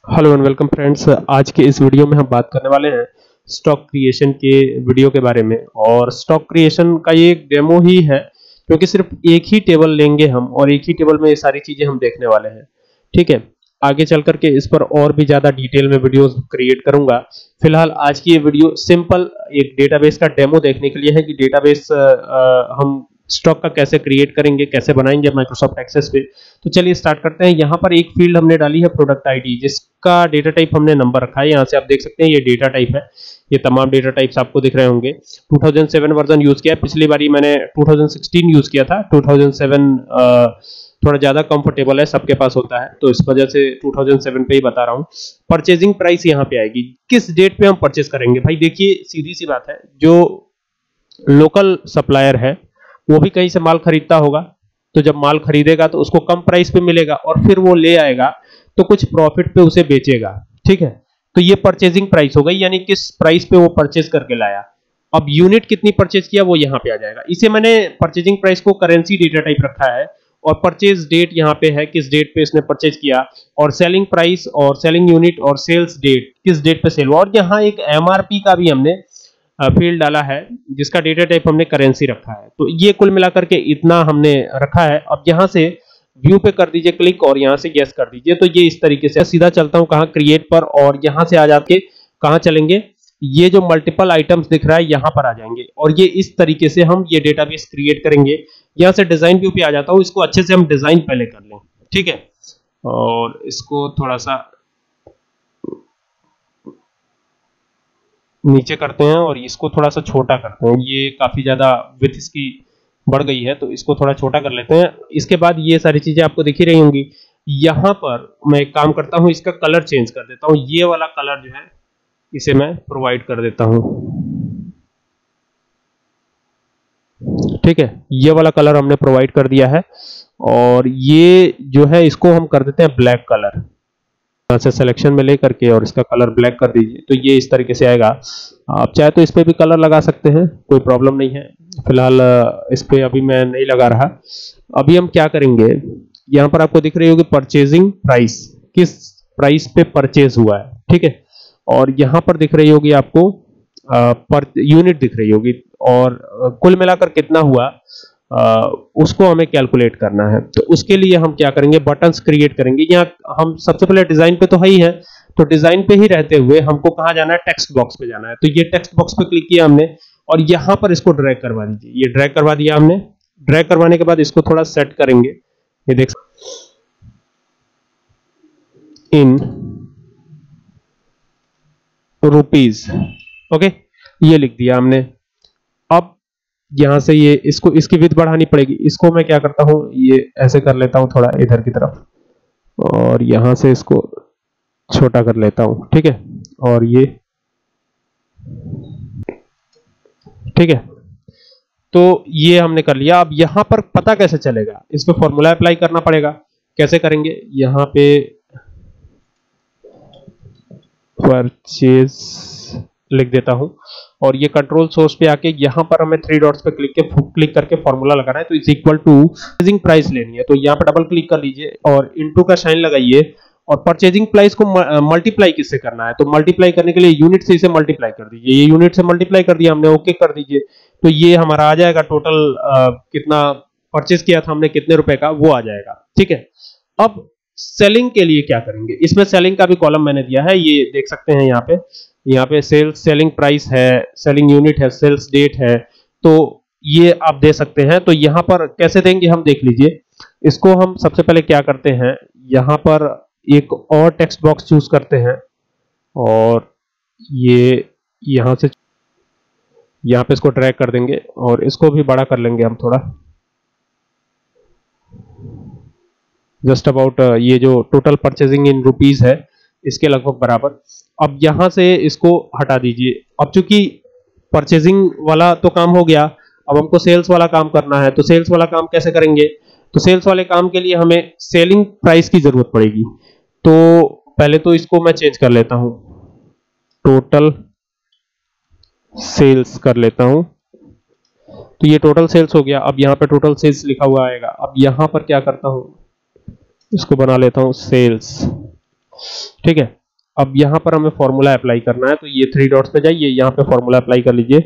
Hello and welcome friends. आज के इस वीडियो में हम बात करने वाले हैं स्टॉक क्रिएशन के वीडियो के बारे में। और स्टॉक क्रिएशन का ये एक डेमो ही है, क्योंकि सिर्फ एक ही टेबल लेंगे हम और एक ही टेबल में ये सारी चीजें हम देखने वाले हैं। ठीक है, आगे चल करके इस पर और भी ज्यादा डिटेल में वीडियोस क्रिएट करूंगा। फिलहाल आज की ये वीडियो सिंपल एक डेटाबेस का डेमो देखने के लिए है कि डेटाबेस हम स्टॉक का कैसे क्रिएट करेंगे, कैसे बनाएंगे माइक्रोसॉफ्ट एक्सेस पे। तो चलिए स्टार्ट करते हैं। यहाँ पर एक फील्ड हमने डाली है प्रोडक्ट आईडी, जिसका डेटा टाइप हमने नंबर रखा है। यहाँ से आप देख सकते हैं ये डेटा टाइप है। ये तमाम डेटा टाइप्स आपको दिख रहे होंगे। 2007 वर्जन यूज किया है, पिछली बारी मैंने 2016 यूज किया था। 2007 थोड़ा ज्यादा कंफर्टेबल है, सबके पास होता है, तो इस वजह से 2007 पे ही बता रहा हूँ। परचेजिंग प्राइस यहाँ पे आएगी, किस डेट पे हम परचेज करेंगे। भाई देखिए, सीधी सी बात है, जो लोकल सप्लायर है वो भी कहीं से माल खरीदता होगा, तो जब माल खरीदेगा तो उसको कम प्राइस पे मिलेगा और फिर वो ले आएगा तो कुछ प्रॉफिट पे उसे बेचेगा। ठीक है, तो ये परचेजिंग प्राइस हो गई, यानी किस प्राइस पे वो परचेज करके लाया। अब यूनिट कितनी परचेज किया वो यहाँ पे आ जाएगा। इसे मैंने परचेजिंग प्राइस को करेंसी डेटा टाइप रखा है, और परचेज डेट यहाँ पे है, किस डेट पे इसने परचेज किया, और सेलिंग प्राइस और सेलिंग यूनिट और सेल्स डेट, किस डेट पे सेल हुआ। और यहाँ एक एमआरपी का भी हमने फील्ड डाला है, जिसका डेटा टाइप हमने करेंसी रखा है। तो ये कुल मिलाकर के इतना हमने रखा है। अब यहाँ से व्यू पे कर दीजिए क्लिक और यहाँ से गैस कर दीजिए। तो ये इस तरीके से सीधा चलता हूँ कहाँ, क्रिएट पर, और यहाँ से आ जाके कहाँ चलेंगे, ये जो मल्टीपल आइटम्स दिख रहा है यहाँ पर आ जाएंगे। और ये इस तरीके से हम ये डेटाबेस क्रिएट करेंगे। यहाँ से डिजाइन व्यू पे आ जाता हूँ, इसको अच्छे से हम डिजाइन पहले कर लें। ठीक है, और इसको थोड़ा सा नीचे करते हैं और इसको थोड़ा सा छोटा करते हैं। ये काफी ज्यादा विड्थ इसकी बढ़ गई है, तो इसको थोड़ा छोटा कर लेते हैं। इसके बाद ये सारी चीजें आपको दिख ही रही होंगी। यहाँ पर मैं एक काम करता हूँ, इसका कलर चेंज कर देता हूँ। ये वाला कलर जो है इसे मैं प्रोवाइड कर देता हूँ। ठीक है, ये वाला कलर हमने प्रोवाइड कर दिया है, और ये जो है इसको हम कर देते हैं ब्लैक कलर। यहाँ से सिलेक्शन में लेकर के और इसका कलर ब्लैक कर दीजिए, तो ये इस तरीके से आएगा। आप चाहे तो इस पे भी कलर लगा सकते हैं, कोई प्रॉब्लम नहीं है। फिलहाल इस पे अभी मैं नहीं लगा रहा। अभी हम क्या करेंगे, यहाँ पर आपको दिख रही होगी परचेजिंग प्राइस, किस प्राइस पे परचेज हुआ है। ठीक है, और यहाँ पर दिख रही होगी आपको पर यूनिट दिख रही होगी, और कुल मिलाकर कितना हुआ उसको हमें कैलकुलेट करना है। तो उसके लिए हम क्या करेंगे, बटन्स क्रिएट करेंगे। यहाँ हम सबसे पहले डिजाइन पे तो है ही है, तो डिजाइन पे ही रहते हुए हमको कहाँ जाना है, टेक्स्ट बॉक्स पे जाना है। तो ये टेक्स्ट बॉक्स पे क्लिक किया हमने, और यहाँ पर इसको ड्रैग करवा दीजिए। ये ड्रैग करवा दिया हमने। ड्रैग करवाने के बाद इसको थोड़ा सेट करेंगे। ये देख, इन रुपीज, ओके, ये लिख दिया हमने। अब यहां से ये इसको, इसकी विड्थ बढ़ानी पड़ेगी। इसको मैं क्या करता हूं, ये ऐसे कर लेता हूं थोड़ा इधर की तरफ, और यहां से इसको छोटा कर लेता हूं। ठीक है, और ये ठीक है, तो ये हमने कर लिया। अब यहां पर पता कैसे चलेगा, इस पे फॉर्मूला अप्लाई करना पड़ेगा। कैसे करेंगे, यहां पे परचेज लिख देता हूं, और ये कंट्रोल सोर्स पे आके यहाँ पर हमें थ्री डॉट्स पे क्लिक करके फॉर्मूला लगाना है। तो is equal to purchasing price लेनी है, तो यहाँ पे डबल क्लिक कर लीजिए और इनटू का साइन लगाइए। और परचेजिंग प्राइस को मल्टीप्लाई किससे करना है, तो मल्टीप्लाई करने के लिए यूनिट से इसे मल्टीप्लाई कर दीजिए। ये यूनिट से मल्टीप्लाई कर दिया हमने, ओके कर दीजिए। तो ये हमारा आ जाएगा टोटल कितना परचेज किया था हमने, कितने रुपए का, वो आ जाएगा। ठीक है, अब सेलिंग के लिए क्या करेंगे, इसमें सेलिंग का भी कॉलम मैंने दिया है, ये देख सकते हैं। यहाँ पे सेल्स, सेलिंग प्राइस है, सेलिंग यूनिट है, सेल्स डेट है, तो ये आप दे सकते हैं। तो यहाँ पर कैसे देंगे हम देख लीजिए। इसको हम सबसे पहले क्या करते हैं, यहाँ पर एक और टेक्स्ट बॉक्स चूज करते हैं, और ये यहाँ से यहाँ पे इसको ड्रैग कर देंगे, और इसको भी बड़ा कर लेंगे हम थोड़ा, जस्ट अबाउट ये जो टोटल परचेजिंग इन रुपीज है इसके लगभग बराबर। अब यहां से इसको हटा दीजिए। अब चूंकि परचेजिंग वाला तो काम हो गया, अब हमको सेल्स वाला काम करना है। तो सेल्स वाला काम कैसे करेंगे, तो सेल्स वाले काम के लिए हमें सेलिंग प्राइस की जरूरत पड़ेगी। तो पहले तो इसको मैं चेंज कर लेता हूं, टोटल सेल्स कर लेता हूं। तो ये टोटल सेल्स हो गया। अब यहाँ पे टोटल सेल्स लिखा हुआ आएगा। अब यहाँ पर क्या करता हूं, इसको बना लेता हूं सेल्स, ठीक है। अब यहाँ पर हमें फॉर्मूला अप्लाई करना है, तो ये 3 डॉट्स पे जाइए, यहाँ पे फॉर्मूला अप्लाई कर लीजिए।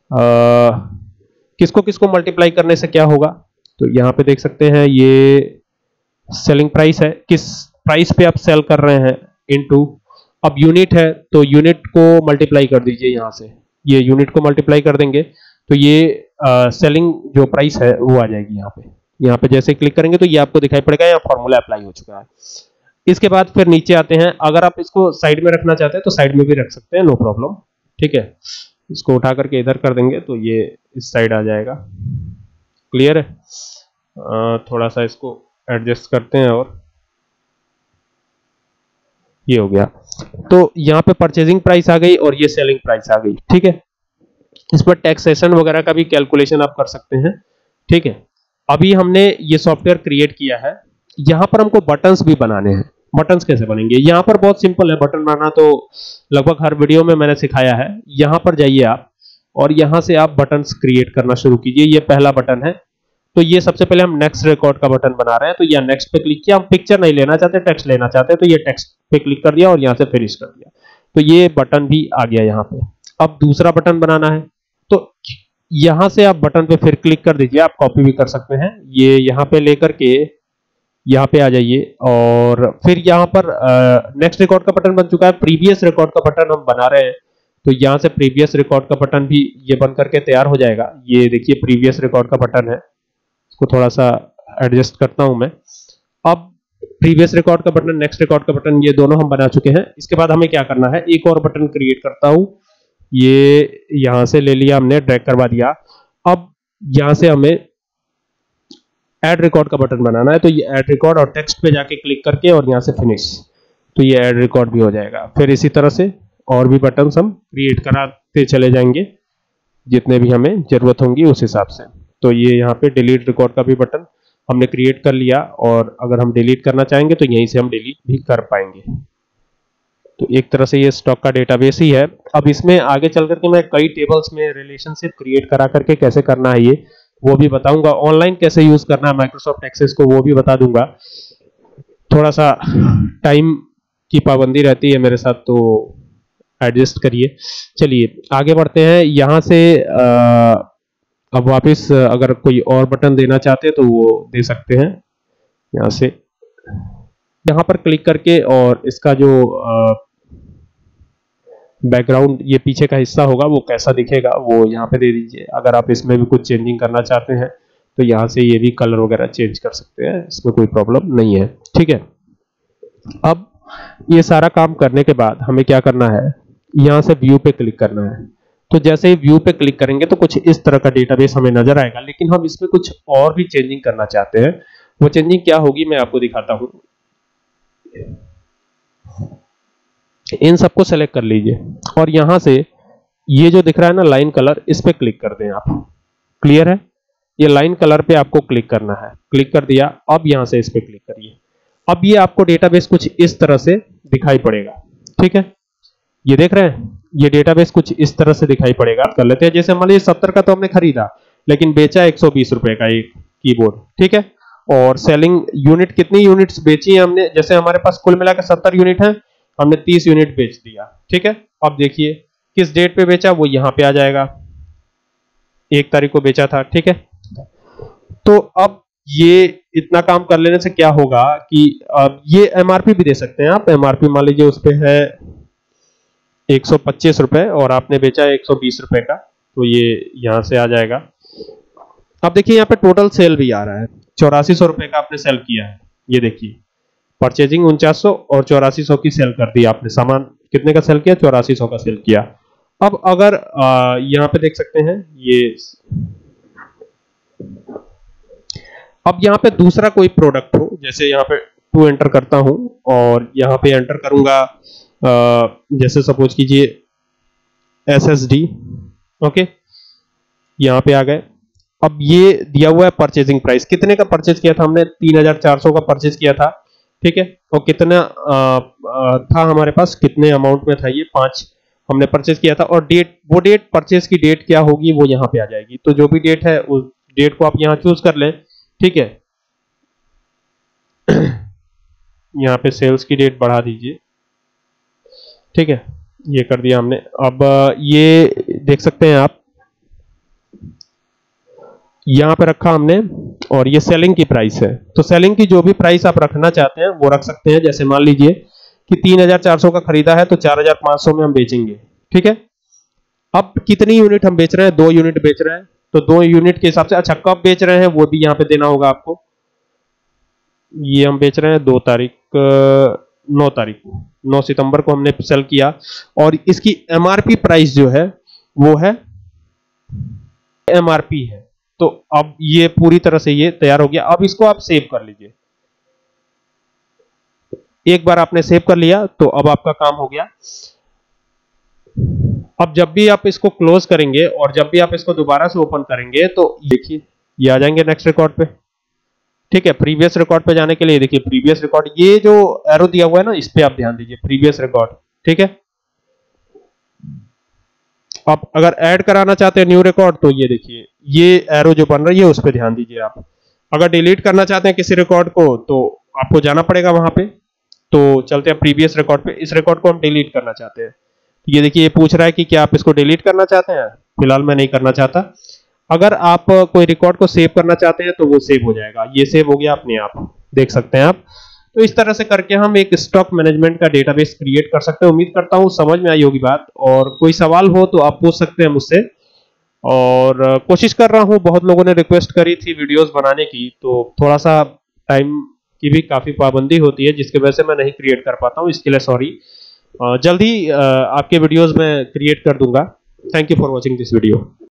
किसको किसको मल्टीप्लाई करने से क्या होगा, तो यहाँ पे देख सकते हैं ये सेलिंग प्राइस है, किस प्राइस पे आप सेल कर रहे हैं इनटू, अब यूनिट है तो यूनिट को मल्टीप्लाई कर दीजिए, यहाँ से ये यूनिट को मल्टीप्लाई कर देंगे तो ये सेलिंग जो प्राइस है वो आ जाएगी यहाँ पे। यहाँ पे जैसे क्लिक करेंगे तो ये आपको दिखाई पड़ेगा, यहाँ फॉर्मूला अप्लाई हो चुका है। इसके बाद फिर नीचे आते हैं, अगर आप इसको साइड में रखना चाहते हैं तो साइड में भी रख सकते हैं, नो प्रॉब्लम, ठीक है। इसको उठा करके इधर कर देंगे तो ये इस साइड आ जाएगा, क्लियर है। थोड़ा सा इसको एडजस्ट करते हैं और ये हो गया। तो यहाँ पे परचेजिंग प्राइस आ गई और ये सेलिंग प्राइस आ गई, ठीक है। इस पर टैक्सेशन वगैरह का भी कैलकुलेशन आप कर सकते हैं, ठीक है। अभी हमने ये सॉफ्टवेयर क्रिएट किया है, यहाँ पर हमको बटन्स भी बनाने हैं। बटन्स कैसे बनेंगे, यहाँ पर बहुत सिंपल है, बटन बनाना तो लगभग हर वीडियो में मैंने सिखाया है। यहाँ पर जाइए आप और यहाँ से आप बटन्स क्रिएट करना शुरू कीजिए। ये पहला बटन है, तो ये सबसे पहले हम नेक्स्ट रिकॉर्ड का बटन बना रहे हैं, तो यहाँ नेक्स्ट पे क्लिक किया। हम पिक्चर नहीं लेना चाहते, टेक्स्ट लेना चाहते हैं, तो ये टेक्स्ट पे क्लिक कर दिया और यहाँ से फिनिश कर दिया, तो ये बटन भी आ गया यहाँ पे। अब दूसरा बटन बनाना है, तो यहाँ से आप बटन पे फिर क्लिक कर दीजिए, आप कॉपी भी कर सकते हैं। ये यहाँ पे लेकर के यहाँ पे आ जाइए और फिर यहाँ पर नेक्स्ट रिकॉर्ड का बटन बन चुका है, प्रीवियस रिकॉर्ड का बटन हम बना रहे हैं, तो यहाँ से प्रीवियस रिकॉर्ड का बटन भी ये बन करके तैयार हो जाएगा। ये देखिए प्रीवियस रिकॉर्ड का बटन है, इसको थोड़ा सा एडजस्ट करता हूं मैं। अब प्रीवियस रिकॉर्ड का बटन, नेक्स्ट रिकॉर्ड का बटन, ये दोनों हम बना चुके हैं। इसके बाद हमें क्या करना है, एक और बटन क्रिएट करता हूं, ये यहां से ले लिया हमने, ड्रैग करवा दिया। अब यहां से हमें ऐड रिकॉर्ड का बटन बनाना है, तो ये ऐड रिकॉर्ड और टेक्स्ट पे जाके क्लिक करके और यहां से फिनिश, तो ये ऐड रिकॉर्ड भी हो जाएगा। फिर इसी तरह से और भी बटन हम क्रिएट कराते चले जाएंगे, जितने भी हमें जरूरत होंगी उस हिसाब से। तो ये यहाँ पे डिलीट रिकॉर्ड का भी बटन हमने क्रिएट कर लिया, और अगर हम डिलीट करना चाहेंगे तो यहीं से हम डिलीट भी कर पाएंगे। तो एक तरह से ये स्टॉक का डेटाबेस ही है। अब इसमें आगे चल करके मैं कई टेबल्स में रिलेशनशिप क्रिएट करा करके कैसे करना है ये वो भी बताऊंगा, ऑनलाइन कैसे यूज करना है माइक्रोसॉफ्ट एक्सेस को वो भी बता दूंगा। थोड़ा सा टाइम की पाबंदी रहती है मेरे साथ, तो एडजस्ट करिए। चलिए आगे बढ़ते हैं। यहाँ से अब वापस अगर कोई और बटन देना चाहते हैं तो वो दे सकते हैं, यहाँ से यहाँ पर क्लिक करके, और इसका जो बैकग्राउंड ये पीछे का हिस्सा होगा वो कैसा दिखेगा वो यहाँ पे दे दीजिए। अगर आप इसमें भी कुछ चेंजिंग करना चाहते हैं तो यहाँ से ये भी कलर वगैरह चेंज कर सकते हैं, इसमें कोई प्रॉब्लम नहीं है, ठीक है। अब ये सारा काम करने के बाद हमें क्या करना है, यहाँ से व्यू पे क्लिक करना है। तो जैसे ही व्यू पे क्लिक करेंगे तो कुछ इस तरह का डेटाबेस हमें नजर आएगा, लेकिन हम इसमें कुछ और भी चेंजिंग करना चाहते हैं। वो चेंजिंग क्या होगी मैं आपको दिखाता हूं। इन सबको सेलेक्ट कर लीजिए और यहां से ये जो दिख रहा है ना लाइन कलर, इस पे क्लिक कर दें आप, क्लियर है। ये लाइन कलर पे आपको क्लिक करना है, क्लिक कर दिया। अब यहां से इस पे क्लिक करिए। अब ये आपको डेटाबेस कुछ इस तरह से दिखाई पड़ेगा, ठीक है। ये देख रहे हैं, ये डेटाबेस कुछ इस तरह से दिखाई पड़ेगा। कर लेते हैं, जैसे मान लीजिए 70 का तो हमने खरीदा लेकिन बेचा 120 रुपए का एक कीबोर्ड, ठीक है। और सेलिंग यूनिट, कितनी यूनिट्स बेची है हमने, जैसे हमारे पास कुल मिलाकर 70 यूनिट है, हमने 30 यूनिट बेच दिया, ठीक है। अब देखिए किस डेट पे बेचा वो यहाँ पे आ जाएगा, 1 तारीख को बेचा था, ठीक है। तो अब ये इतना काम कर लेने से क्या होगा कि अब ये एमआरपी भी दे सकते हैं आप। एमआरपी मान लीजिए उस पे है 125 रुपए और आपने बेचा 120 रुपए का, तो ये यहां से आ जाएगा। अब देखिए यहाँ पे टोटल सेल भी आ रहा है, 8400 रुपए का आपने सेल किया है। ये देखिए परचेजिंग 4900 और 8400 की सेल कर दी आपने। सामान कितने का सेल किया, 8400 का सेल किया। अब अगर यहाँ पे देख सकते हैं ये, अब यहाँ पे दूसरा कोई प्रोडक्ट हो, जैसे यहाँ पे 2 एंटर करता हूं और यहाँ पे एंटर करूंगा जैसे सपोज कीजिए SSD, ओके, यहाँ पे आ गए। अब ये दिया हुआ है परचेजिंग प्राइस, कितने का परचेज किया था हमने, 3400 का परचेज किया था, ठीक है। और कितना था हमारे पास, कितने अमाउंट में था ये, 5 हमने परचेज किया था। और डेट, वो डेट परचेज की डेट क्या होगी वो यहाँ पे आ जाएगी। तो जो भी डेट है उस डेट को आप यहाँ चूज कर लें, ठीक है। यहाँ पे सेल्स की डेट बढ़ा दीजिए ठीक है, ये कर दिया हमने। अब ये देख सकते हैं आप, यहां पे रखा हमने, और ये सेलिंग की प्राइस है। तो सेलिंग की जो भी प्राइस आप रखना चाहते हैं वो रख सकते हैं। जैसे मान लीजिए कि 3400 का खरीदा है तो 4500 में हम बेचेंगे, ठीक है। अब कितनी यूनिट हम बेच रहे हैं, 2 यूनिट बेच रहे हैं, तो 2 यूनिट के हिसाब से, अच्छा कब बेच रहे हैं वो भी यहाँ पे देना होगा आपको। ये हम बेच रहे हैं 9 तारीख को, 9 सितंबर को हमने सेल किया, और इसकी एमआरपी प्राइस जो है वो है, एमआरपी है। तो अब ये पूरी तरह से ये तैयार हो गया। अब इसको आप सेव कर लीजिए। एक बार आपने सेव कर लिया तो अब आपका काम हो गया। अब जब भी आप इसको क्लोज करेंगे और जब भी आप इसको दोबारा से ओपन करेंगे तो देखिए ये आ जाएंगे नेक्स्ट रिकॉर्ड पे, ठीक है। प्रीवियस रिकॉर्ड पे जाने के लिए देखिए प्रीवियस रिकॉर्ड, ये जो एरो दिया हुआ है ना, इस पे आप ध्यान दीजिए, प्रीवियस रिकॉर्ड, ठीक है। आप अगर ऐड कराना चाहते हैं न्यू रिकॉर्ड तो ये देखिए ये एरो जो बन रही है उस पर ध्यान दीजिए आप। अगर डिलीट करना चाहते हैं किसी रिकॉर्ड को तो आपको जाना पड़ेगा वहां पे। तो चलते हैं प्रीवियस रिकॉर्ड पे, इस रिकॉर्ड को हम डिलीट करना चाहते हैं। ये देखिए ये पूछ रहा है कि क्या आप इसको डिलीट करना चाहते हैं। फिलहाल मैं नहीं करना चाहता। अगर आप कोई रिकॉर्ड को सेव करना चाहते हैं तो वो सेव हो जाएगा। ये सेव हो गया अपने आप, देख सकते हैं आप। तो इस तरह से करके हम एक स्टॉक मैनेजमेंट का डेटाबेस क्रिएट कर सकते हैं। उम्मीद करता हूं समझ में आई होगी बात, और कोई सवाल हो तो आप पूछ सकते हैं मुझसे। और कोशिश कर रहा हूं, बहुत लोगों ने रिक्वेस्ट करी थी वीडियोस बनाने की, तो थोड़ा सा टाइम की भी काफी पाबंदी होती है जिसकी वजह से मैं नहीं क्रिएट कर पाता हूं, इसके लिए सॉरी। जल्द ही आपके वीडियोस में क्रिएट कर दूंगा। Thank you for watching this video.